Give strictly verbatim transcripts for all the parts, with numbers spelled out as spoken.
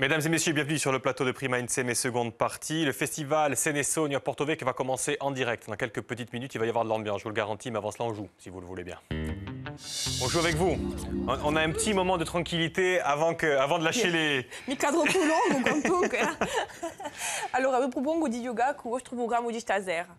Mesdames et messieurs, bienvenue sur le plateau de Prima Insem et seconde partie. Le festival Scène et Sogno à Porto Vecchio va commencer en direct. Dans quelques petites minutes, il va y avoir de l'ambiance, je vous le garantis, mais avant cela, on joue, si vous le voulez bien. On joue avec vous. On a un petit moment de tranquillité avant, que, avant de lâcher les... Mi cadro più longo comunque. Allora, vi propongo di giocare con il vostro programma di stasera.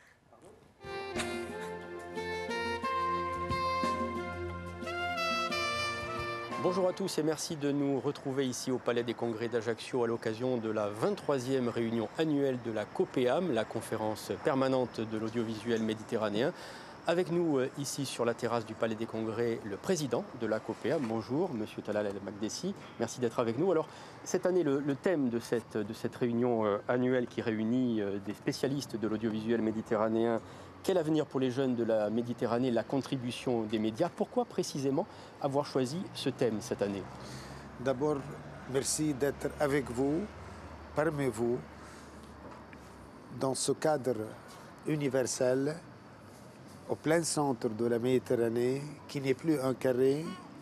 Bonjour à tous et merci de nous retrouver ici au Palais des Congrès d'Ajaccio à l'occasion de la vingt-troisième réunion annuelle de la COPEAM, la conférence permanente de l'audiovisuel méditerranéen. Avec nous euh, ici sur la terrasse du Palais des Congrès, le président de la COPEAM. Bonjour, Monsieur Talal El Makdessi. Merci d'être avec nous. Alors, cette année, le, le thème de cette, de cette réunion euh, annuelle qui réunit euh, des spécialistes de l'audiovisuel méditerranéen, quel avenir pour les jeunes de la Méditerranée, la contribution des médias? Pourquoi précisément avoir choisi ce thème cette année? D'abord, merci d'être avec vous, parmi vous, dans ce cadre universel, au plein centre de la Méditerranée, qui n'est plus un carré,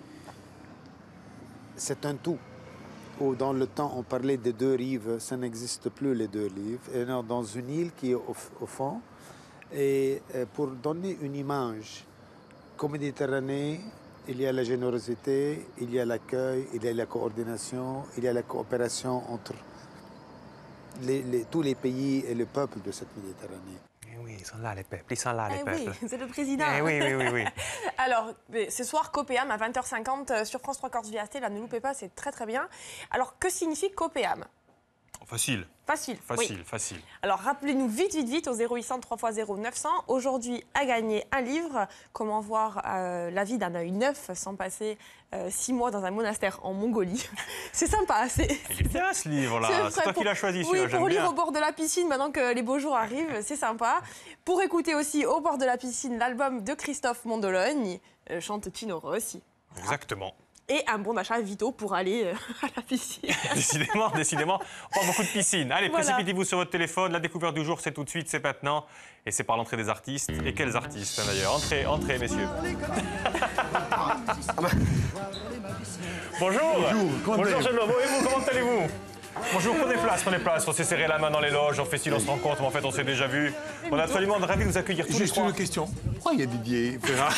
c'est un tout. Où dans le temps, on parlait des deux rives, ça n'existe plus les deux rives. Et non, dans une île qui est au, au fond. Et pour donner une image, comme Méditerranée, il y a la générosité, il y a l'accueil, il y a la coordination, il y a la coopération entre les, les, tous les pays et le peuple de cette Méditerranée. Eh oui, ils sont là les peuples, ils sont là les Eh peuples. oui, c'est le président. Eh oui, oui, oui, oui. Alors, ce soir, COPEAM à vingt heures cinquante sur France trois Corse V S T, là, ne loupez pas, c'est très très bien. Alors, que signifie COPEAM? Facile. Facile. Facile, oui. facile. Alors, rappelez-nous vite, vite, vite au zéro huit cents trois fois zéro neuf cents. Aujourd'hui, à gagner un livre. Comment voir euh, la vie d'un œil neuf sans passer euh, six mois dans un monastère en Mongolie. C'est sympa. C'est Il est bien ce livre-là. C'est toi pour... qui l'as choisi, Oui, celui-là, j'aime pour lire bien. au bord de la piscine maintenant que les beaux jours arrivent. C'est sympa. Pour écouter aussi au bord de la piscine l'album de Christophe Mondologne, euh, chante Tino Rossi. Exactement. Et un bon d'achat Vito pour aller euh, à la piscine. Décidément, décidément, on prend beaucoup de piscine. Allez, Voilà. précipitez-vous sur votre téléphone. La découverte du jour, c'est tout de suite, c'est maintenant. Et c'est par l'entrée des artistes. Et quels artistes, hein, d'ailleurs. Entrez, entrez, messieurs. Bonjour. Bonjour. Bonjour, jeune homme. Et vous, comment allez-vous? Bonjour, prenez place, prenez place. On s'est serré la main dans les loges, on fait style, on se rencontre, mais en fait, on s'est déjà vu. On est absolument ravis de vous accueillir tous les Juste trois. une question. Pourquoi il y a Didier Ferrari?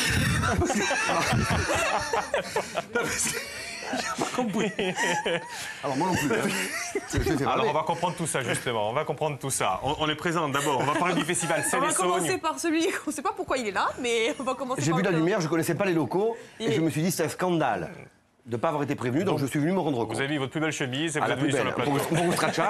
J'ai pas compris. Alors moi non plus. Hein. Alors on va comprendre tout ça justement, on va comprendre tout ça. On, on les présente d'abord, on va parler du festival On Scène et va commencer Sogno. par celui, on ne sait pas pourquoi il est là, mais on va commencer J'ai par vu la le- lumière, je ne connaissais pas les locaux et Et- je me suis dit c'est un scandale de ne pas avoir été prévenu, donc, je suis venu me rendre compte. Vous avez mis votre plus belle chemise et à vous la êtes plus venu sur belle, le plateau. pour, pour vous scratcher.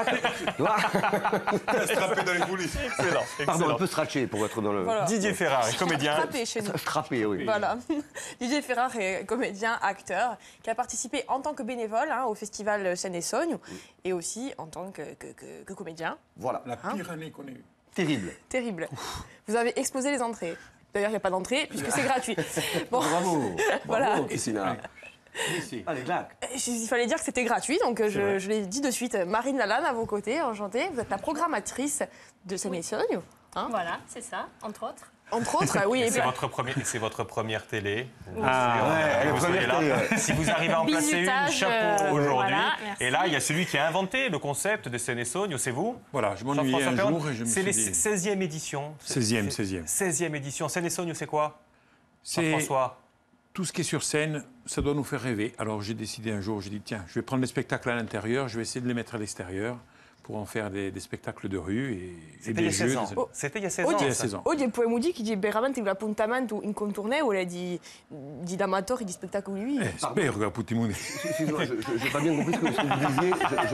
Strapé dans les coulisses. Excellent, Pardon, un excellent. peu scratché pour être dans le... Voilà. Didier Ferrari, comédien. Frappé chez nous. Strappé, oui. Voilà. Didier Ferrar est comédien, acteur, qui a participé en tant que bénévole hein, au festival Scène et Sogno et aussi en tant que, que, que, que comédien. Voilà, La pire année qu'on ait eue. terrible. Terrible. Vous avez explosé les entrées. D'ailleurs, il n'y a pas d'entrée puisque c'est gratuit. Bon, Bravo. Voilà. Bravo, Christina. Ici. Allez, clac. il fallait dire que c'était gratuit, donc je, je l'ai dit de suite. Marine Lalanne, à vos côtés, enchantée. Vous êtes la programmatrice de Scène et Sogno. Hein, Voilà, c'est ça, entre autres. entre autres, oui. et C'est bien- votre, premier, c'est votre première télé. Ah, ouais, Et vous première soyez là. télé, ouais. Si vous arrivez à en placer une, Bisutage, chapeau euh, aujourd'hui. voilà, merci. Et là, il y a celui qui a inventé le concept de Scène et Sogno, c'est vous? Voilà, je m'ennuyais Jean-François un Perron. jour et je me C'est suis les dit... seizième édition. seizième, seizième. seizième édition. Scène et Sogno, c'est quoi? C'est François. tout ce qui est sur scène, ça doit nous faire rêver. Alors j'ai décidé un jour, j'ai dit tiens, je vais prendre les spectacles à l'intérieur, je vais essayer de les mettre à l'extérieur pour en faire des, des spectacles de rue et, et C'était il y des a seize jeux. ans. des- Oh. C'était il y a seize Oh, ans. Il y a ça. seize ans. Oggi poemu che di veramente l'appuntamento incontournevole di, di amatori di spettacoli vivi. Eh, spero che a Puttimouni. Excusez-moi, je n'ai pas bien compris ce que, ce que vous disiez.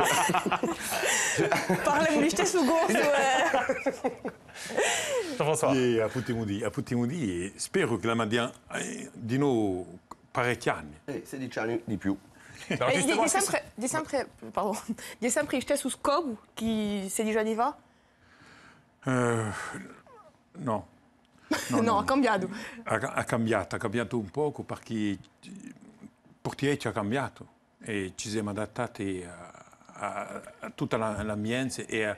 Je- je- Parlem stesso gosto. Jean-François. E a Puttimouni, a Puttimouni e spero che la mandiamo eh, di nuovo parecchi anni. Eh, sedici anni di più. Alors, E di, justement, di c'est- sempre, di sempre, pardon, di sempre stesso scopo che se di già di va? Eh, no. No, ha cambiato. Ha, ha cambiato, ha cambiato un poco perché Portieci ha cambiato e ci siamo adattati a, a- a tutta la- l'ambiente e a,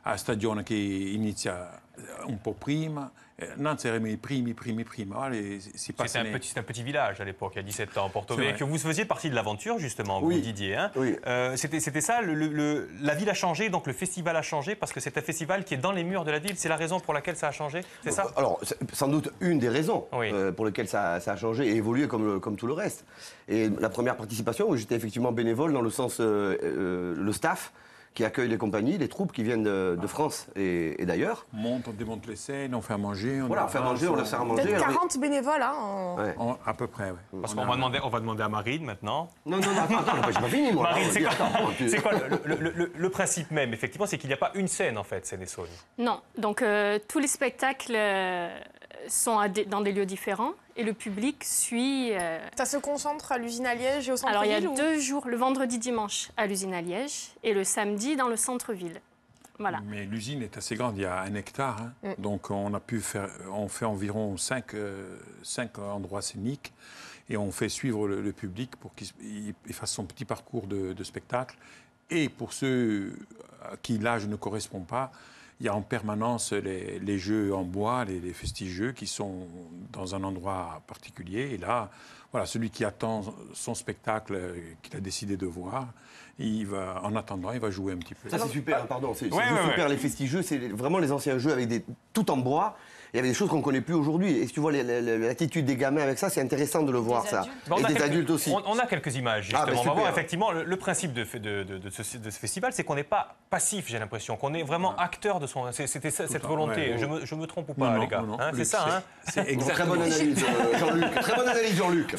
a stagione che inizia un po' prima, Nantes era i primi, primi, primi. Allez, c'est pas C'était un, petit- un petit village à l'époque, il y a dix-sept ans, Porto Vecchio. Vous faisiez partie de l'aventure, justement, vous, Oui. Didier. Hein. Oui. Euh, c'était, c'était ça, le, le- la ville a changé, donc le festival a changé, parce que c'est un festival qui est dans les murs de la ville. C'est la raison pour laquelle ça a changé, c'est ça? Alors, c'est sans doute une des raisons Oui. euh, pour lesquelles ça, ça a changé et évolué comme, le- comme tout le reste. Et la première participation, où j'étais effectivement bénévole dans le sens, euh, euh, le staff qui accueille les compagnies, les troupes qui viennent de, de France et, et d'ailleurs. On monte, on démonte les scènes, on fait à manger. On Voilà, on fait à manger, on laisse faire à manger. Peut-être alors- quarante bénévoles, hein, en- Ouais. On- à peu près, oui. Parce qu'on va demander, on va demander à Marine maintenant. Non, non, non, attends, attends, j'ai pas fini, moi. Marine, là, c'est quoi, attends, tu- c'est quoi le, le- le- le principe même, effectivement, c'est qu'il n'y a pas une scène, en fait, Seine-et-Saône. Non, donc euh, tous les spectacles euh, sont à des- dans des lieux différents et le public suit. euh, Ça se concentre à l'usine à Liège et au Alors il y a centre-ville ou- deux jours, le vendredi dimanche à l'usine à Liège et le samedi dans le centre-ville. Voilà. Mais l'usine est assez grande, il y a un hectare. Hein. Mm. Donc on a pu faire, on fait environ cinq, euh, cinq endroits scéniques et on fait suivre le, le public pour qu'il il- il fasse son petit parcours de, de spectacle. Et pour ceux à qui l'âge ne correspond pas, il y a en permanence les, les jeux en bois, les, les festigeux qui sont dans un endroit particulier. Et là, voilà, celui qui attend son spectacle euh, qu'il a décidé de voir, il va, en attendant, il va jouer un petit peu. Ça, c'est super, hein, pardon. C'est c'est Ouais, juste ouais, super, ouais. les festigeux, c'est vraiment les anciens jeux avec des, tout en bois. Il y avait des choses qu'on ne connaît plus aujourd'hui. Et si tu vois les- les- l'attitude des gamins avec ça, c'est intéressant de le voir, ça. Bon, on Et a des quelques- adultes aussi. On, on a quelques images, justement. Ah, ben on va super. voir, effectivement, le, le principe de, de- de- de ce, de ce festival, c'est qu'on n'est pas passif, j'ai l'impression, qu'on est vraiment acteur de son... c'est- C'était ça, cette le temps, volonté. ouais. Je, me, je me trompe ou Non, pas, non, les gars non, non, Hein, C'est Luc, ça, hein c'est Très exactement bonne analyse, euh, Jean-Luc. Très bonne analyse, Jean-Luc.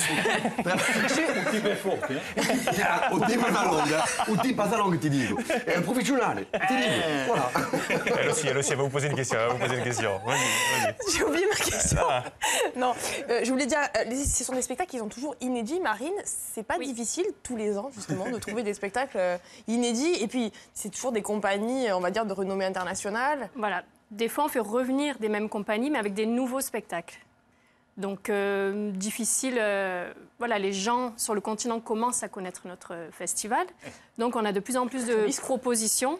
Uti Pasalong, Uti Pasalong, ti dico. È un professionnel, ti dico. Voilà. Elle aussi, elle aussi, elle va vous poser une question. Elle va vous poser une question. Vas-y, vas-y. J'ai oublié ma question. Ah. Non, euh, je voulais dire, euh, les- ce sont des spectacles qui sont toujours inédits. Marine, c'est pas Oui. difficile tous les ans, justement, de trouver des spectacles euh, inédits. Et puis, c'est toujours des compagnies, on va dire, de renommée internationale. Voilà. Des fois, on fait revenir des mêmes compagnies, mais avec des nouveaux spectacles. Donc, euh, difficile. euh, voilà, les gens sur le continent commencent à connaître notre festival. Donc, on a de plus en plus de propositions.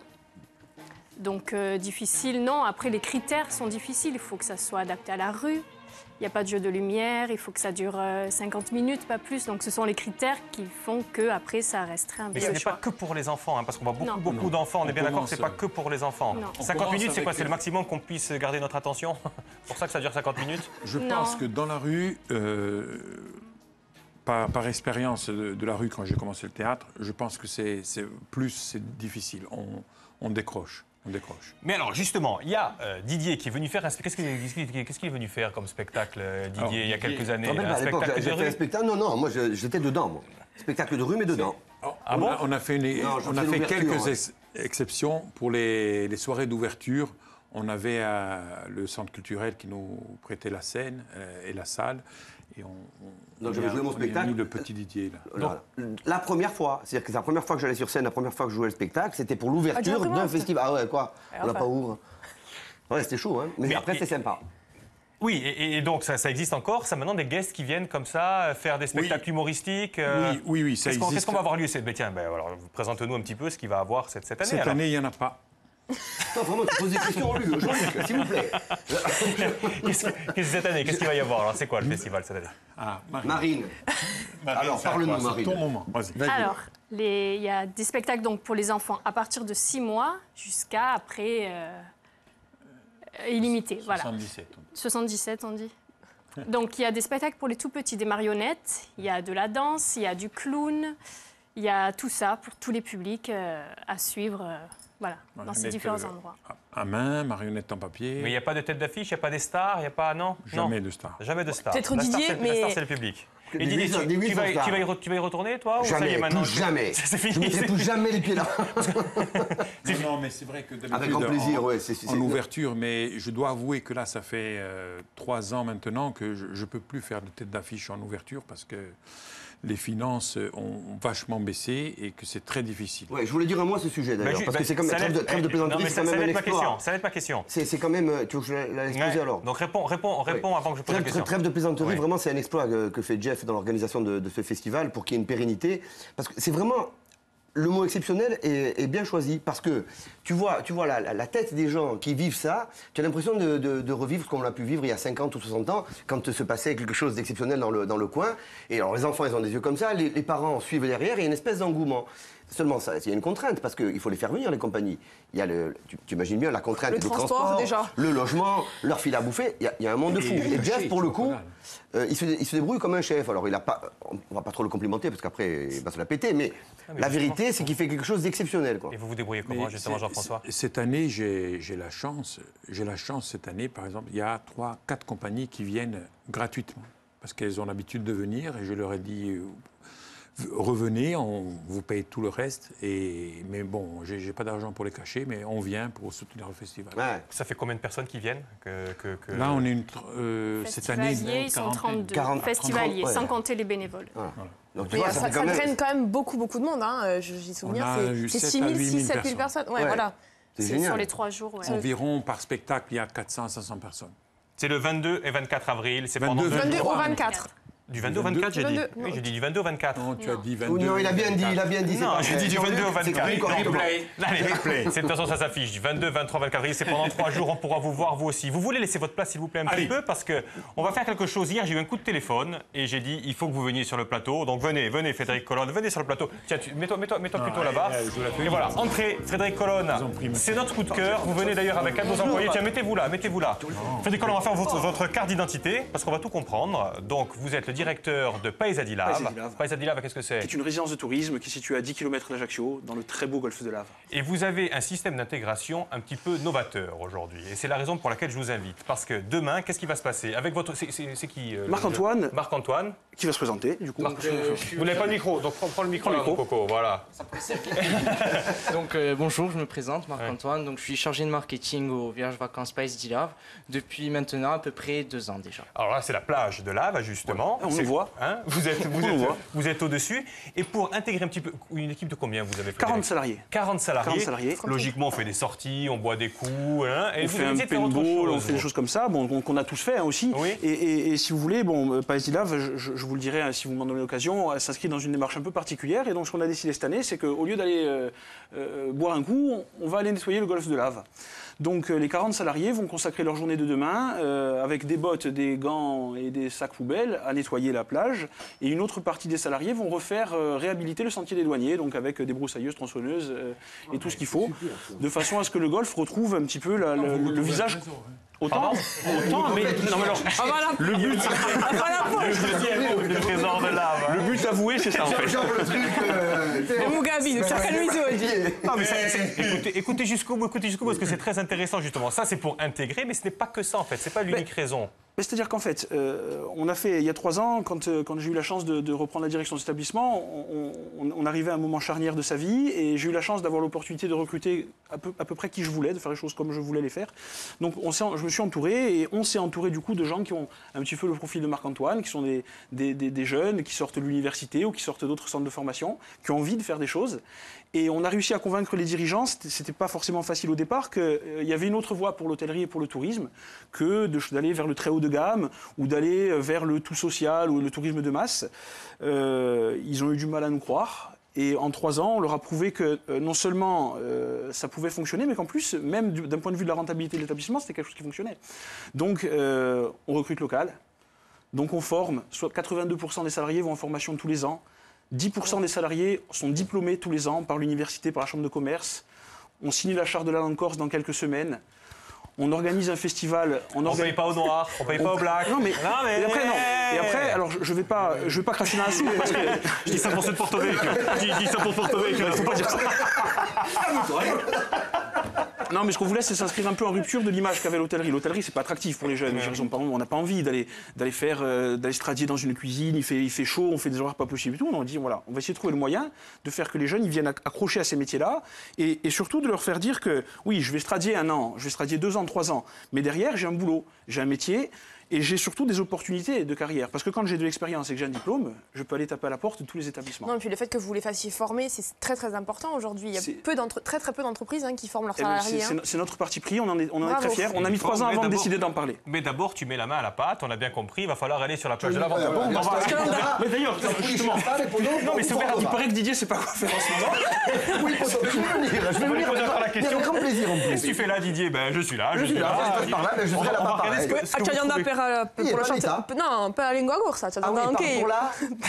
Donc, euh, difficile, non. Après, les critères sont difficiles. Il faut que ça soit adapté à la rue. Il n'y a pas de jeu de lumière. Il faut que ça dure euh, cinquante minutes, pas plus. Donc, ce sont les critères qui font qu'après, ça resterait un Mais peu ce le n'est choix. pas que pour les enfants, hein, parce qu'on voit beaucoup, Non. beaucoup Non. d'enfants. On est On bien d'accord que ce n'est pas commence, que pour les enfants. Non. On cinquante commence minutes, c'est quoi avec C'est le les- maximum qu'on puisse garder notre attention C'est pour ça que ça dure cinquante minutes Je Non. pense que dans la rue, euh, par, par expérience de, de la rue quand j'ai commencé le théâtre, je pense que c'est c'est- plus c'est difficile. On, on décroche, on décroche. Mais alors, justement, il y a euh, Didier qui est venu faire un spectacle. Qu'est-ce qu'il qu'est-ce qu'il est venu faire comme spectacle, euh, Didier, Alors, il y a Didier- quelques années Quand même, Un à l'époque, spectacle de j'ai fait un rue spectacle. Non, non, moi je- j'étais dedans, moi. Spectacle de rue, mais dedans. Ah Ah on, bon a, on a fait, une- Non, je on a fais fait l'ouverture, quelques ouais. ex- exceptions pour les, les soirées d'ouverture. On avait euh, le centre culturel qui nous prêtait la scène euh, et la salle. Et on, on, Donc, on j'avais y a- joué mon on y a spectacle. mis le petit Didier là. Voilà. La première fois, c'est-à-dire que c'est la première fois que j'allais sur scène, la première fois que je jouais le spectacle, c'était pour Ah, l'ouverture tu d'un recommences. festival. Ah ouais, quoi Et On n'a enfin. pas ouvert. Ouais, c'était chaud, hein. Mais, Mais- après, et- c'est sympa. Oui, et, et donc ça, ça existe encore. Ça maintenant des guests qui viennent comme ça euh, faire des spectacles humoristiques. euh, Oui, oui, oui, ça Qu'est-ce qu'on existe. qu'est-ce qu'on va avoir lieu cette ben, tiens, ben, alors, présente-nous un petit peu ce qu'il va avoir cette, cette année. Cette alors. année, il n'y en a pas. Non, vraiment, tu poses des questions, Jean-Luc, Jean-Luc, s'il vous plaît. Qu'est-ce que- qu'est-ce que cette année Qu'est-ce qu'il va y avoir Alors, c'est quoi le festival cette année Ah, Marine. Marine. Alors, c'est à parle-nous, quoi, ça Marine. Ton moment, vas-y. Vas-y. Alors, les- il y a des spectacles donc, pour les enfants à partir de six mois jusqu'à après euh, euh, illimité. Voilà. soixante-dix-sept. on dit. soixante-dix-sept, on dit. Donc, il y a des spectacles pour les tout petits, des marionnettes, il y a de la danse, il y a du clown, il y a tout ça pour tous les publics euh, à suivre euh, voilà, dans ces Marionnette, différents euh, endroits. À main, marionnette en papier. Mais il n'y a pas de tête d'affiche, il n'y a pas des stars, il n'y a pas. Non Jamais non. de star. Jamais de stars. Peut-être La star, Didier, c'est- La mais- star, c'est le public. Et Des Didier, huit- tu, des huit tu vas, sont stars. tu, vas y re- tu vas y retourner, toi ou ça y est, Jamais, maintenant plus jamais. C'est fini. Je ne mettrai plus jamais les pieds là. Non, non, mais c'est vrai que d'habitude, Avec grand plaisir, en, ouais. c'est- c'est- en ouverture, mais je dois avouer que là, ça fait euh, trois ans maintenant que je ne peux plus faire de tête d'affiche en ouverture parce que les finances ont vachement baissé et que c'est très difficile. Ouais, je voulais dire un mot à ce sujet d'ailleurs, Ben, parce que ben, c'est comme ça trêve de, allait- trêve de eh, non, plaisanterie, mais c'est ça- quand ça même va un être ma exploit. question. Ça va être ma question. C'est c'est quand même. euh, Tu veux que je la- la laisse poser Ouais. alors Donc réponds, réponds, réponds avant que je pose la Trêve, question. trêve de plaisanterie, Oui. vraiment, c'est un exploit que, que fait Jeff dans l'organisation de, de ce festival pour qu'il y ait une pérennité. Parce que c'est vraiment le mot exceptionnel est, est bien choisi parce que tu vois, tu vois la, la, la tête des gens qui vivent ça, tu as l'impression de, de, de revivre ce qu'on a pu vivre il y a cinquante ou soixante ans quand se passait quelque chose d'exceptionnel dans le, dans le coin. Et alors les enfants, ils ont des yeux comme ça, les, les parents suivent derrière, et il y a une espèce d'engouement. Seulement, ça, il y a une contrainte, parce qu'il faut les faire venir, les compagnies. Il y a le, tu, tu imagines bien la contrainte Le du transport, transport, déjà. le logement, leur fil à bouffer. Il y a, il y a un monde de fou. Et, et Jeff, pour le coup, euh, il, se, il se débrouille comme un chef. Alors, il a pas, on ne va pas trop le complimenter, parce qu'après, il va se la péter. Mais, ah, mais la vérité, c'est qu'il fait quelque chose d'exceptionnel. Et vous vous débrouillez comment, mais justement, Jean-François? Cette année, j'ai la chance, j'ai la chance, cette année, par exemple, il y a trois, quatre compagnies qui viennent gratuitement, parce qu'elles ont l'habitude de venir, et je leur ai dit... revenez, on vous paye tout le reste. Et, mais bon, j'ai pas d'argent pour les cacher, mais on vient pour soutenir le festival. Ouais. Ça fait combien de personnes qui viennent que, que, que... Là, on est une, euh, cette année... Ils sont trente-deux. quarante, festivaliers, ouais. Sans compter les bénévoles. Voilà. Donc, tu vois, ça, ça, ça même... traîne quand même beaucoup, beaucoup de monde. Hein. J'ai souvenir, c'est six mille, six mille, sept mille personnes. Ouais, ouais. Voilà. C'est sur les trois jours. Ouais. Environ, par spectacle, il y a quatre cents à cinq cents personnes. C'est le vingt-deux et vingt-quatre avril. C'est pendant vingt-deux au vingt-quatre. Du vingt-deux au vingt-quatre, j'ai dit. Oui, j'ai dit du vingt-deux au vingt-quatre. Non, tu as dit vingt-deux. Oh, non, il a bien dit, il a bien dit. Non, j'ai dit du vingt-deux au vingt-quatre. Replay. Allez, replay. De toute façon, ça s'affiche. Du vingt-deux, vingt-trois, vingt-quatre. C'est pendant trois jours, on pourra vous voir, vous aussi. Vous voulez laisser votre place, s'il vous plaît, un petit peu, parce qu'on va faire quelque chose. Hier, j'ai eu un coup de téléphone et j'ai dit, il faut que vous veniez sur le plateau. Donc venez, venez, Frédéric Colonne, venez sur le plateau. Tiens, mets-toi mets mets plutôt là-bas. Et voilà, entrez, Frédéric Colonne. C'est notre coup de cœur. Vous venez d'ailleurs avec un de vos employés. Tiens, mettez-vous là, mettez-vous là. Frédéric Colonne, on va faire votre, votre carte d'identité, parce qu'on va tout comprendre. Donc, vous êtes le directeur de Paesadi Lave. Paesadi Lave, qu'est-ce que c'est? C'est une résidence de tourisme qui est située à dix kilomètres d'Ajaccio, dans le très beau golfe de Lave. Et vous avez un système d'intégration un petit peu novateur aujourd'hui. Et c'est la raison pour laquelle je vous invite. Parce que demain, qu'est-ce qui va se passer avec votre... C'est qui euh, Marc-Antoine. Marc-Antoine. Qui va se présenter, du coup. Donc, euh, vous n'avez pas le micro, donc prends, prends le micro, là, mon coco, voilà. Ça peut servir. Donc euh, bonjour, je me présente, Marc-Antoine. Ouais. Donc je suis chargé de marketing au Village Vacances Paesadi Lave depuis maintenant à peu près deux ans déjà. Alors là, c'est la plage de Lave, justement. Ouais. On le voit. Hein, vous êtes, vous êtes, vous êtes au-dessus. Et pour intégrer un petit peu... Une équipe de combien vous avez fait? quarante salariés. quarante salariés. quarante salariés. Logiquement, on fait des sorties, on boit des coups. Hein, et on vous fait un paintball, on fait des choses comme ça, bon, qu'on a tous fait hein, aussi. Oui. Et, et, et si vous voulez, bon, Paesadi Lave, je, je, je vous le dirai hein, si vous m'en donnez l'occasion, elle s'inscrit dans une démarche un peu particulière. Et donc, ce qu'on a décidé cette année, c'est qu'au lieu d'aller euh, euh, boire un coup, on, on va aller nettoyer le golfe de Lave. Donc, euh, les quarante salariés vont consacrer leur journée de demain euh, avec des bottes, des gants et des sacs poubelles à nettoyer la plage. Et une autre partie des salariés vont refaire euh, réhabiliter le sentier des douaniers, donc avec des broussailleuses, tronçonneuses euh, et tout ce qu'il faut, de façon à ce que le golfe retrouve un petit peu la, le, le, le visage. Autant, autant, mais non mais alors, ah, voilà. le but, ah, voilà. le, le trésor de Lave. Le but avoué, c'est ça en fait. Le truc. Euh, le Mugabe, le cercle museau. Non mais c'est, c'est, écoutez, écoutez jusqu'au bout, écoutez jusqu'au bout, parce que c'est très intéressant justement. Ça, c'est pour intégrer, mais ce n'est pas que ça en fait. C'est pas l'unique mais, raison. Mais c'est-à-dire qu'en fait, euh, on a fait il y a trois ans, quand, euh, quand j'ai eu la chance de, de reprendre la direction de cet établissement, on, on, on arrivait à un moment charnière de sa vie, et j'ai eu la chance d'avoir l'opportunité de recruter à peu, à peu près qui je voulais, de faire les choses comme je voulais les faire. Donc, on je me suis entouré et on s'est entouré du coup de gens qui ont un petit peu le profil de Marc-Antoine, qui sont des, des, des, des jeunes qui sortent de l'université ou qui sortent d'autres centres de formation, qui ont envie de faire des choses. Et on a réussi à convaincre les dirigeants, c'était pas forcément facile au départ, qu'il euh, y avait une autre voie pour l'hôtellerie et pour le tourisme que d'aller vers le très haut de gamme ou d'aller vers le tout social ou le tourisme de masse. Euh, ils ont eu du mal à nous croire. Et en trois ans, on leur a prouvé que euh, non seulement euh, ça pouvait fonctionner, mais qu'en plus, même d'un point de vue de la rentabilité de l'établissement, c'était quelque chose qui fonctionnait. Donc, euh, on recrute local. Donc, on forme. Soit quatre-vingt-deux pour cent des salariés vont en formation tous les ans. dix pour cent des salariés sont diplômés tous les ans par l'université, par la chambre de commerce. On signe la charte de la langue corse dans quelques semaines. On organise un festival. On ne organise... paye pas au noir, on ne paye on... pas au black. Non, mais, non, mais... Et après, non. Et après, alors je ne vais pas, je vais pas cracher dans la soupe parce que je dis ça pour ceux de Porto Vecchio. Je dis ça pour Porto Vecchio. Il ne faut pas dire ça. Non, mais ce qu'on voulait, c'est s'inscrire un peu en rupture de l'image qu'avait l'hôtellerie. L'hôtellerie, c'est pas attractif pour les jeunes. Ils ont pas, on n'a pas envie d'aller, d'aller faire, euh, d'aller se tradier dans une cuisine. Il fait, il fait chaud, on fait des horaires pas possibles et tout. On dit voilà, on va essayer de trouver le moyen de faire que les jeunes ils viennent accrocher à ces métiers-là et, et surtout de leur faire dire que oui, je vais se tradier un an, je vais se tradier deux ans, trois ans, mais derrière j'ai un boulot, j'ai un métier. Et j'ai surtout des opportunités de carrière. Parce que quand j'ai de l'expérience et que j'ai un diplôme, je peux aller taper à la porte de tous les établissements. Non, et puis le fait que vous les fassiez former, c'est très très important aujourd'hui. Il y a peu très très peu d'entreprises hein, qui forment leurs salariés. C'est hein. notre parti pris, on en est, on en est très fiers. On a mis trois ans avant de décider d'en parler. Mais d'abord, tu mets la main à la pâte, on a bien compris, il va falloir aller sur la plage de la vente. Mais d'ailleurs, justement, non mais c'est vrai, il paraît que Didier sait pas quoi faire en ce moment. Oui, je vais venir, je vais venir la question. Avec grand plaisir en plus. Qu'est-ce que tu fais là, Didier? Ben, je suis là, je suis là. Je serai là-bas pareil. Pour le chanteur. Non, pas la lingua corsa, ça ah oui, pour là.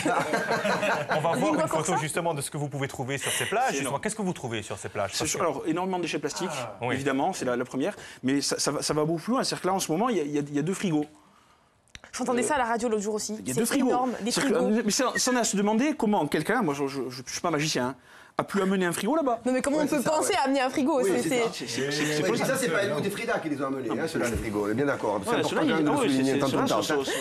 On va voir une photo justement de ce que vous pouvez trouver sur ces plages. Qu'est-ce que vous trouvez sur ces plages? Alors, énormément de déchets plastiques, ah, évidemment, oui. c'est la, la première. Mais ça, ça, va, ça va beaucoup plus loin. C'est-à-dire que là, en ce moment, il y, y, y a deux frigos. J'entendais euh, ça à la radio l'autre jour aussi. Il y a deux frigos. Énorme, des frigos. Que, mais ça, ça on a à se demander comment quelqu'un, moi je ne suis pas magicien, hein, a pu amener un frigo là-bas. Non mais comment ouais, on peut ça, penser ouais. à amener un frigo? Oui, c'est ça, ça c'est pas nous, des Frida qui les ont amenés, hein, ceux-là, les frigos, on est bien d'accord. C'est important quand même de souligner tant de temps.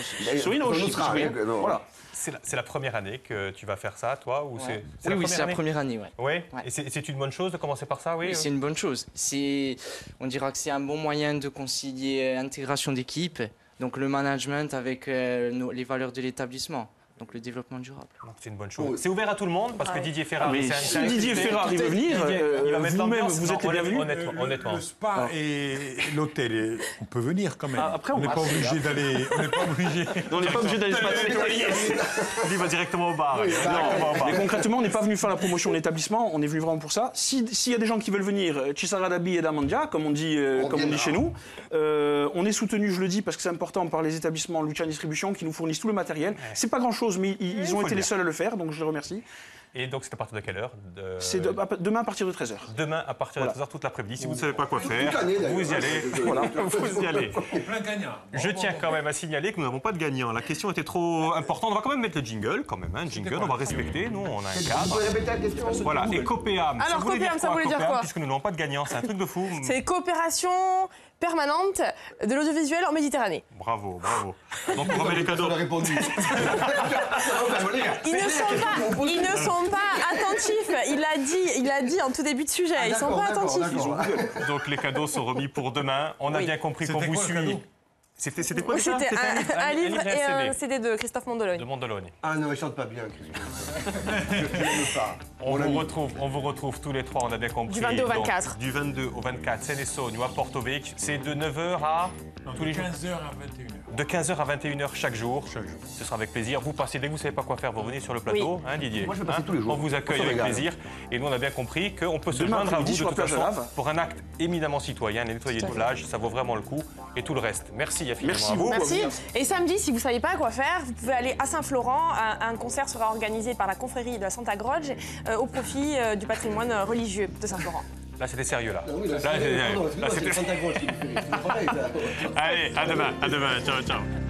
Voilà. C'est la, la première année que tu vas faire ça, toi ou ouais. c'est, Oui, oui, c'est la première année. Ouais. Ouais. Ouais. Et c'est une bonne chose de commencer par ça, oui, oui c'est une bonne chose. On dira que c'est un bon moyen de concilier intégration d'équipe, donc le management avec euh, nos, les valeurs de l'établissement. Donc le développement durable. C'est une bonne chose. Oh. C'est ouvert à tout le monde parce que ouais. Didier Ferrari, ah, si Didier Ferrari veut venir, euh, il va mettre vous-même, vous êtes les bienvenus. Honnêtement, honnêtement. Le spa ah. et l'hôtel, on peut venir quand même. Ah, après, on n'est pas obligé d'aller. On n'est pas obligé. On n'est pas obligé d'aller se passer. Il va directement au bar. Oui, non, mais concrètement, on n'est pas venu faire la promotion de l'établissement. On est venu vraiment pour ça. S'il si y a des gens qui veulent venir, Chisaradabi et Damandia, comme on dit, euh, comme on dit chez nous, euh, on est soutenu, je le dis, parce que c'est important par les établissements Lucian Distribution qui nous fournissent tout le matériel. C'est pas grand-chose, mais ils ont été les seuls à le faire, donc je les remercie. Et donc c'est à partir de quelle heure? de... C'est de, demain à partir de treize heures. Demain à partir de voilà. treize heures toute l'après-midi. Si vous ne savez pas quoi faire, année, vous y allez. Voilà. Vous y allez. Plein gagnant. Je tiens quand même à signaler que nous n'avons pas de gagnant. La question était trop importante. On va quand même mettre le jingle, quand même. Hein, jingle, on va respecter. Nous, on a un cadre. Vous pouvez répéter la question? Voilà. Et Copéam. Alors ça Copéam, ça voulait dire quoi? Puisque nous n'avons pas de gagnant, c'est un truc de fou. C'est coopération permanente de l'audiovisuel en Méditerranée. Bravo, bravo. Donc on remet les cadeaux. On a répondu. Ils ne sont pas, ils ne sont pas attentifs. Il a dit, il a dit en tout début de sujet. Ah, ils ne sont pas attentifs. Donc les cadeaux sont remis pour demain. On a oui. bien compris qu'on vous suit. C'était quoi déjà? C'était un, un, un livre un et un C D de Christophe Mondologne. De Mondologne. Ah non, il chante pas bien, Christophe. Je l'aime pas. On vous, retrouve, on vous retrouve tous les trois, on a bien compris. Du vingt-deux au vingt-quatre. Donc, du vingt-deux au vingt-quatre, Seine-et-Saône ou à Porto Vecchio. C'est de neuf heures à... Non, tous les jours. quinze heures à vingt et une heures. De quinze heures à vingt et une heures chaque jour. Chaque jour. Ce sera avec plaisir. Vous passez, dès que vous ne savez pas quoi faire, vous revenez sur le plateau, oui. hein, Didier. Moi, je vais passer hein, tous les jours. On vous accueille avec plaisir. Et nous, on a bien compris qu'on peut se Demain joindre à vous de toute façon pour un acte éminemment citoyen, les nettoyer de plage, ça vaut vraiment le coup. Et tout le reste. Merci infiniment Merci à vous. Merci. Et samedi, si vous ne savez pas quoi faire, vous pouvez aller à Saint-Florent. Un, un concert sera organisé par la confrérie de la Santa Croce euh, au profit euh, du patrimoine religieux de Saint-Florent. Là, c'était sérieux, là. Non, oui, là, là, là c'était Santa Croce. Allez, à demain, à demain. Ciao, ciao.